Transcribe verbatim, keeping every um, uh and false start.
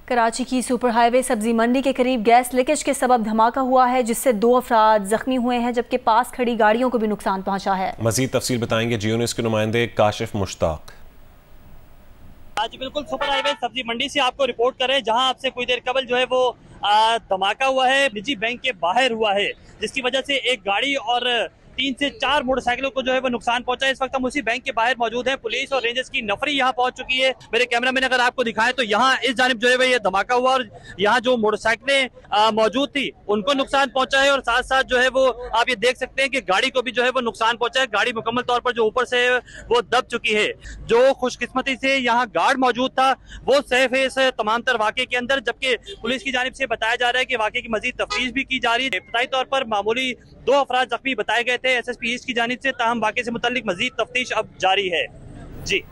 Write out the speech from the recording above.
कराची की super highway सब्जी मंडी के करीब गैस लीकेज के सबब धमाका हुआ है, जिससे दो अफराद जख्मी हुए हैं, जबकि पास खड़ी गाड़ियों को भी नुकसान पहुंचा है। मजीद तफसील बताएंगे जियो न्यूज़ के नुमाइंदे काशिफ मुश्ताक। आज बिल्कुल सुपर हाईवे सब्जी मंडी से आपको रिपोर्ट कर रहे हैं, जहां आपसे कुछ देर कबल जो है वो धमाका हुआ है, निजी बैंक के बाहर हुआ है, जिसकी वजह से एक गाड़ी और तीन से चार मोटरसाइकिलों को जो है वो नुकसान पहुंचा है। इस वक्त हम उसी बैंक के बाहर मौजूद हैं। पुलिस और रेंजर्स की नफरी यहां पहुंच चुकी है। मेरे कैमरामैन अगर आपको दिखाएं तो यहां इस जानिब जो है वो ये धमाका हुआ और यहां जो मोटरसाइकिलें मौजूद थी उनको नुकसान पहुंचा है, और साथ साथ जो है वो आप ये देख सकते हैं कि गाड़ी को भी जो है वो नुकसान पहुंचा है। गाड़ी मुकम्मल तौर पर जो ऊपर से वो दब चुकी है। जो खुशकिस्मती से यहाँ गार्ड मौजूद था वो सेफ है इस तमाम तर वाक़े के अंदर, जबकि पुलिस की जानिब से बताया जा रहा है कि वाक़े की मजीद तफ्तीश भी की जा रही है। इब्तदाई तौर पर मामूली दो अफराद जख्मी बताए गए थे एस एस पी ईस्ट की जानिब से, ताहम वाक़े से मुतल्लिक मजीद तफ्तीश अब जारी है। जी।